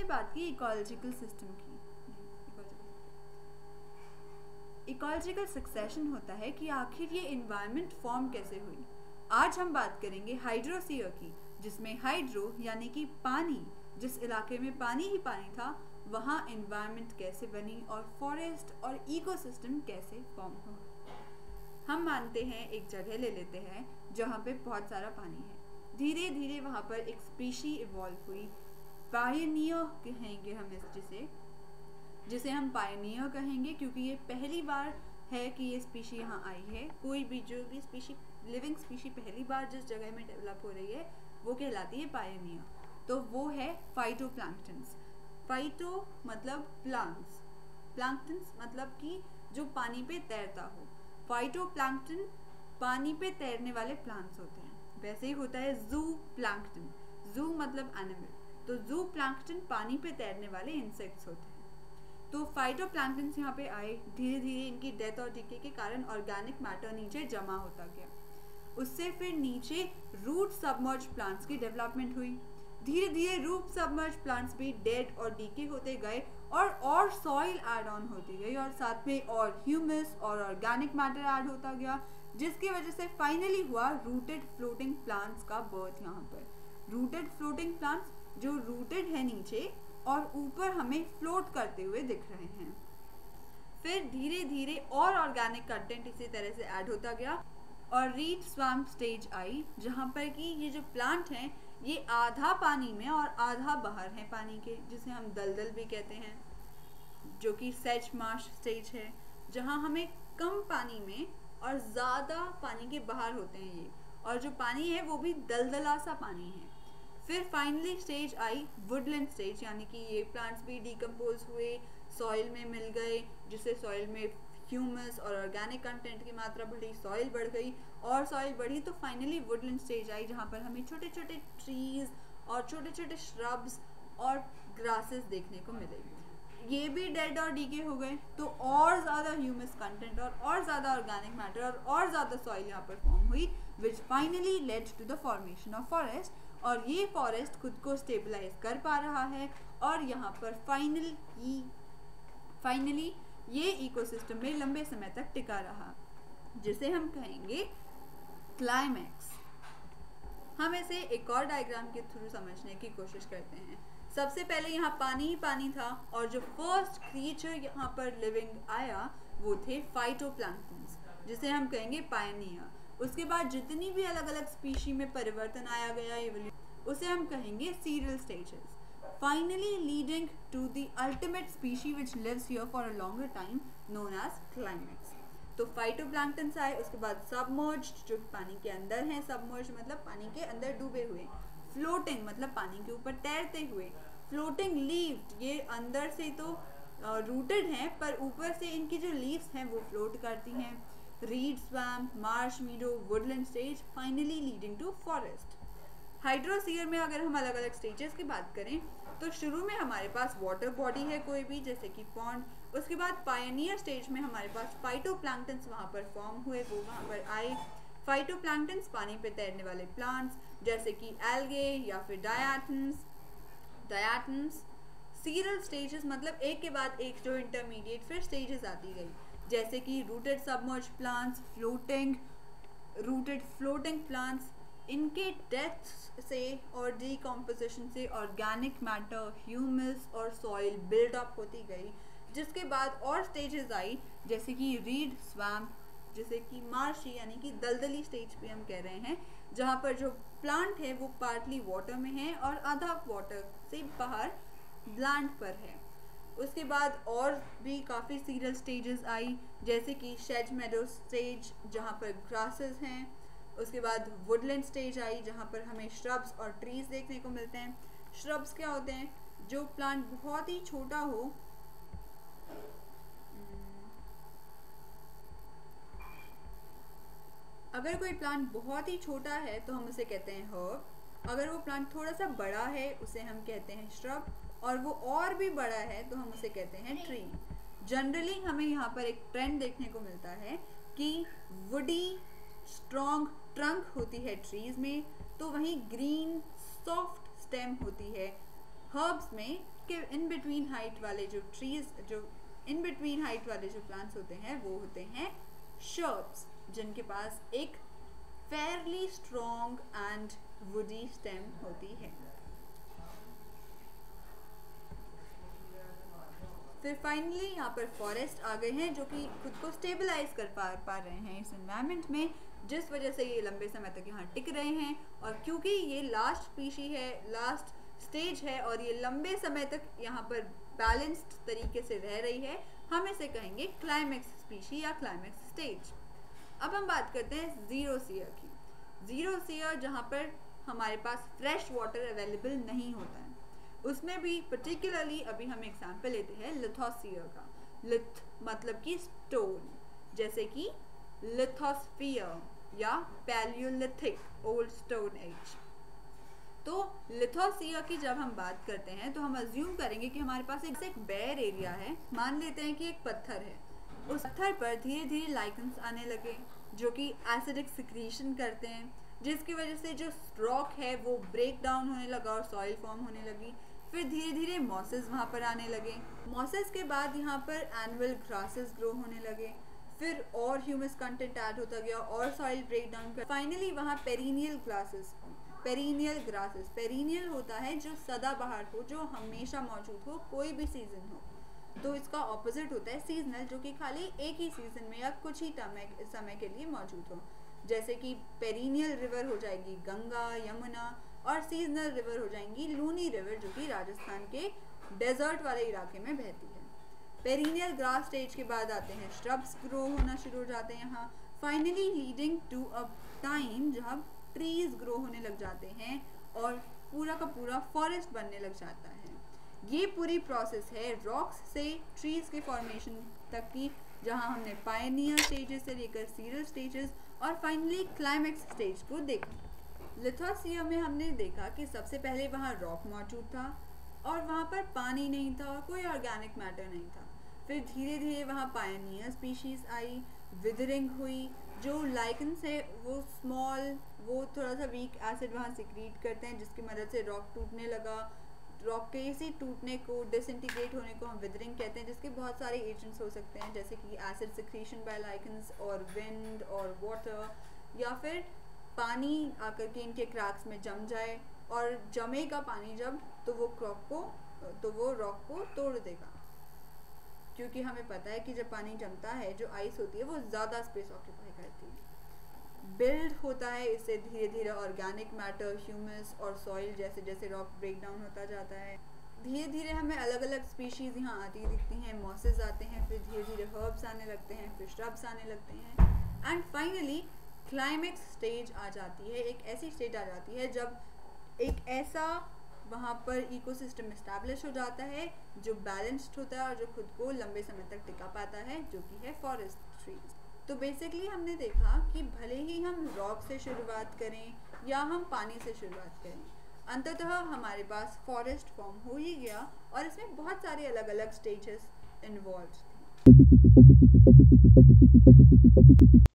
बात की ecological system की। इकोलॉजिकल सक्सेशन होता है कि आखिर ये इन्वायरमेंट फॉर्म कैसे हुई। आज हम बात करेंगे हाइड्रोस्फीयर की, जिसमें हाइड्रो यानी कि पानी, जिस इलाके में पानी ही पानी था वहाँ इन्वायरमेंट कैसे बनी और फॉरेस्ट और इकोसिस्टम कैसे फॉर्म हुआ। हम मानते हैं एक जगह ले लेते हैं जहाँ पे बहुत सारा पानी है, धीरे धीरे वहाँ पर एक स्पीशी इवॉल्व हुई। पायनियर कहेंगे हम जिसे हम पायनियर कहेंगे, क्योंकि ये पहली बार है कि ये स्पीशी यहाँ आई है। कोई भी जो भी स्पीशी, लिविंग स्पीशी पहली बार जिस जगह में डेवलप हो रही है वो कहलाती है पायनियर। तो वो है फाइटोप्लैंक्टन्स। फाइटो मतलब प्लांट्स, प्लैंक्टन्स मतलब कि जो पानी पे तैरता हो। फाइटोप्लैंक्टन पानी पे तैरने वाले प्लांट्स होते हैं। वैसे ही होता है जू प्लैंक्टन, जू मतलब एनिमल, तो जू प्लैंक्टन पानी पे तैरने वाले इंसेक्ट्स होते हैं। तो फाइटोप्लैंक्टन्स यहाँ पे आए, धीरे धीरे इनकी डेथ और डिके के कारण ऑर्गेनिक मैटर नीचे जमा होता गया। उससे फिर नीचे रूट सबमर्ज प्लांट्स की डेवलपमेंट हुई। धीरे धीरे रूट सबमर्ज प्लांट्स भी डेड और डीके होते गए और सॉइल ऐड ऑन होती गई, और साथ में और ह्यूमस और ऑर्गेनिक मैटर ऐड होता गया, जिसकी वजह से फाइनली हुआ रूटेड फ्लोटिंग प्लांट्स का बर्थ। यहाँ पर रूटेड फ्लोटिंग प्लांट्स जो रूटेड है नीचे और ऊपर हमें फ्लोट करते हुए दिख रहे हैं। फिर धीरे धीरे और ऑर्गेनिक कंटेंट इसी तरह से ऐड होता गया और रीड स्वैम्प स्टेज आई, जहाँ पर कि ये जो प्लांट हैं ये आधा पानी में और आधा बाहर है पानी के, जिसे हम दलदल भी कहते हैं, जो कि सेज मार्श स्टेज है, जहाँ हमें कम पानी में और ज़्यादा पानी के बाहर होते हैं ये, और जो पानी है वो भी दलदला सा पानी है। फिर फाइनली स्टेज आई वुडलैंड स्टेज, यानी कि ये प्लांट्स भी डिकम्पोज हुए, सॉइल में मिल गए, जिससे सॉइल में ह्यूमस और ऑर्गेनिक कंटेंट की मात्रा बढ़ी, सॉइल बढ़ गई, और सॉइल बढ़ी तो फाइनली वुडलैंड स्टेज आई, जहाँ पर हमें छोटे छोटे ट्रीज और छोटे छोटे श्रब्स और ग्रासेस देखने को मिले। ये भी डेड और डीके हो गए, तो और ज़्यादा ह्यूमस कंटेंट और ज़्यादा ऑर्गेनिक मैटर और ज़्यादा सॉइल यहाँ पर फॉर्म हुई, which finally led to the formation of forest. और ये फॉरेस्ट खुद को स्टेबलाइज कर पा रहा है, और यहाँ पर फाइनली ये इकोसिस्टम में लंबे समय तक टिका रहा, जिसे हम कहेंगे क्लाइमैक्स। हम इसे एक और डायग्राम के थ्रू समझने की कोशिश करते हैं। सबसे पहले यहाँ पानी ही पानी था, और जो फर्स्ट क्रिएचर यहाँ पर लिविंग आया वो थे फाइटोप्लैंक्टन्स, जिसे हम कहेंगे पायनियर। उसके बाद जितनी भी अलग अलग स्पीशी में परिवर्तन आया गया, उसे हम कहेंगे serial stages, finally leading to the ultimate species which lives here for a longer time known as climax। तो फाइटोप्लैंक्टन्स आए, उसके बाद सबमर्ज्ड जो पानी के अंदर हैं, सबमर्ज्ड मतलब पानी के अंदर डूबे हुए, फ्लोटिंग मतलब पानी के ऊपर तैरते हुए, फ्लोटिंग लीव्ड ये अंदर से तो रूटेड हैं पर ऊपर से इनकी जो लीव्स हैं वो फ्लोट करती हैं, reed swamp, marsh meadow, woodland stage, finally leading to forest. Hydrosphere में अगर हम अलग अलग स्टेजेस की बात करें तो शुरू में हमारे पास वाटर बॉडी है कोई भी, जैसे कि पॉन्ड। उसके बाद पायनियर स्टेज में हमारे पास फाइटोप्लैंक्टन्स वहाँ पर फॉर्म हुए, वो वहाँ पर आए। फाइटोप्लैंक्टन्स पानी पे तैरने वाले प्लांट्स जैसे कि एल्गे या फिर डायटन्स। सीरियल स्टेजेस मतलब एक के बाद एक जो इंटरमीडिएट फिर स्टेजेस आती गई, जैसे कि rooted submerge plants, rooted floating plants. इनके डेथ से और डिकम्पोजिशन से ऑर्गेनिक मैटर, ह्यूमस और सॉइल बिल्डअप होती गई, जिसके बाद और स्टेजेस आई जैसे कि रीड स्वैम्प, जैसे कि मार्शी यानी कि दलदली स्टेज पे हम कह रहे हैं, जहाँ पर जो प्लांट है वो पार्टली वाटर में है और आधा वाटर से बाहर लैंड पर है। उसके बाद और भी काफ़ी सीरियल स्टेजेस आई, जैसे कि शेज मेडो स्टेज जहाँ पर ग्रासेस हैं। उसके बाद वुडलैंड स्टेज आई, जहाँ पर हमें श्रब्स और ट्रीज देखने को मिलते हैं। श्रब्स क्या होते हैं? जो प्लांट बहुत ही छोटा हो, अगर कोई प्लांट बहुत ही छोटा है तो हम उसे कहते हैं हर्ब। अगर वो प्लांट थोड़ा सा बड़ा है उसे हम कहते हैं श्रब, और वो और भी बड़ा है तो हम उसे कहते हैं ट्री। जनरली हमें यहाँ पर एक ट्रेंड देखने को मिलता है कि वुडी स्ट्रॉन्ग ट्रंक होती है ट्रीज में, तो वहीं ग्रीन सॉफ्ट स्टेम होती है हर्ब्स में कि इन बिटवीन हाइट वाले जो प्लांट्स होते हैं वो होते हैं shrubs, जिनके पास एक fairly strong and woody stem होती है। फिर फाइनली यहाँ पर फॉरेस्ट आ गए हैं जो कि खुद को स्टेबलाइज कर पा रहे हैं इस एनवायरनमेंट में, जिस वजह से ये लंबे समय तक यहाँ टिक रहे हैं। और क्योंकि ये लास्ट स्पीशी है, लास्ट स्टेज है और ये लंबे समय तक यहाँ पर बैलेंस्ड तरीके से रह रही है, हम इसे कहेंगे क्लाइमेक्स स्पीशी या क्लाइमेक्स स्टेज। अब हम बात करते हैं जीरो सीयर की। जीरो सीयर जहाँ पर हमारे पास फ्रेश वाटर अवेलेबल नहीं होता है, उसमें भी पर्टिकुलरली अभी हम एग्जाम्पल लेते हैं लिथोस्फीयर का। लिथ मतलब कि स्टोन, जैसे कि लिथोस्फीयर या पैलियोलिथिक ओल्ड स्टोन एज। तो लिथोस्फीयर की जब हम बात करते हैं तो हम अज्यूम करेंगे कि हमारे पास एक बेयर एरिया है। मान लेते हैं कि एक पत्थर है, उस पत्थर पर धीरे धीरे लाइकेंस आने लगे जो कि एसिडिक सिक्रीशन करते हैं, जिसकी वजह से जो रॉक है वो ब्रेक डाउन होने लगा और सॉइल फॉर्म होने लगी। फिर धीरे धीरे मॉसेस वहाँ पर आने लगे। मॉसेस के बाद यहाँ पर एनुअल ग्रासेस ग्रो होने लगे। फिर और ह्यूमस कंटेंट ऐड होता गया और सॉइल ब्रेक डाउन कर फाइनली वहाँ पेरिनियल ग्रासेस पेरिनियल होता है जो सदाबहार हो, जो हमेशा मौजूद हो, कोई भी सीजन हो। तो इसका ऑपोजिट होता है सीजनल, जो कि खाली एक ही सीजन में या कुछ ही समय के लिए मौजूद हो। जैसे कि पेरिनियल रिवर हो जाएगी गंगा, यमुना, और सीजनल रिवर हो जाएंगी लूनी रिवर, जो कि राजस्थान के डेजर्ट वाले इलाके में बहती है। पेरिनियल ग्रास स्टेज के बाद आते हैं श्रब्स ग्रो होना शुरू हो जाते हैं यहाँ, finally leading to a time जहाँ ट्रीज ग्रो होने लग जाते हैं और पूरा का पूरा फॉरेस्ट बनने लग जाता है। ये पूरी प्रोसेस है रॉक्स से ट्रीज के फॉर्मेशन तक की, जहाँ हमने पायनियर स्टेजेस से लेकर सीरियल स्टेजेस और फाइनली क्लाइमेक्स स्टेज को देखा। लिथोस्फीयर में हमने देखा कि सबसे पहले वहाँ रॉक मौजूद था और वहाँ पर पानी नहीं था और कोई ऑर्गेनिक मैटर नहीं था। फिर धीरे धीरे वहाँ पायनियर स्पीशीज आई, विदरिंग हुई, जो लाइकेंस है वो स्मॉल, वो थोड़ा सा वीक एसिड वहाँ सिक्रीट करते हैं, जिसकी मदद से रॉक टूटने लगा। रॉक के इसी टूटने को, डिसइंटीग्रेट होने को हम विदरिंग कहते हैं, जिसके बहुत सारे एजेंट्स हो सकते हैं, जैसे कि एसिड सिक्रीशन बाय लाइकेंस और विंड और वाटर, या फिर पानी आकर के इनके क्रैक्स में जम जाए और जमेगा पानी जब, तो वो रॉक को तोड़ देगा। क्योंकि हमें पता है कि जब पानी जमता है, जो आइस होती है वो ज़्यादा स्पेस ऑक्यूपाई करती है, बिल्ड होता है। इससे धीरे धीरे ऑर्गेनिक मैटर, ह्यूमस और सॉइल जैसे जैसे रॉक ब्रेक डाउन होता जाता है। धीरे धीरे हमें अलग अलग स्पीशीज़ यहाँ आती दिखती हैं, मॉसेस आते हैं, फिर धीरे धीरे हर्ब्स आने लगते हैं, फिर श्रब्स आने लगते हैं, एंड फाइनली क्लाइमेक्स स्टेज आ जाती है। एक ऐसी स्टेज आ जाती है जब एक ऐसा वहाँ पर इकोसिस्टम इस्टेब्लिश हो जाता है जो बैलेंस्ड होता है और जो खुद को लंबे समय तक टिका पाता है, जो कि है फॉरेस्ट ट्रीज। तो बेसिकली हमने देखा कि भले ही हम रॉक से शुरुआत करें या हम पानी से शुरुआत करें, अंततः हमारे पास फॉरेस्ट फॉर्म हो ही गया और इसमें बहुत सारे अलग अलग स्टेजेस इन्वॉल्व थे।